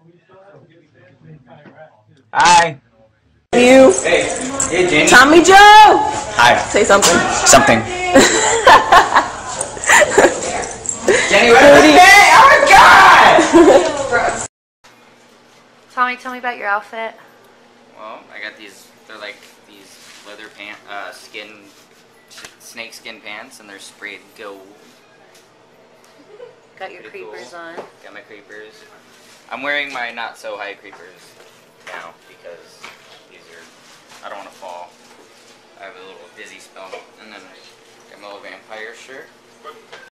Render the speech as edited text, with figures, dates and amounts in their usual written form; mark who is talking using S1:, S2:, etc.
S1: Hi.
S2: You.
S1: Hey. Hey, Jenny.
S2: Tommy Joe!
S1: Hi.
S2: Say something.
S1: Something. Jenny, what is it? Oh my god!
S3: Tommy, tell me about your outfit.
S1: Well, I got these, they're like these leather snake skin pants, and they're sprayed gold.
S3: Got your
S1: Pretty
S3: creepers
S1: cool.
S3: on.
S1: Got my creepers. I'm wearing my not so high creepers now because these are, I don't want to fall. I have a little dizzy spell. And then got my little vampire shirt.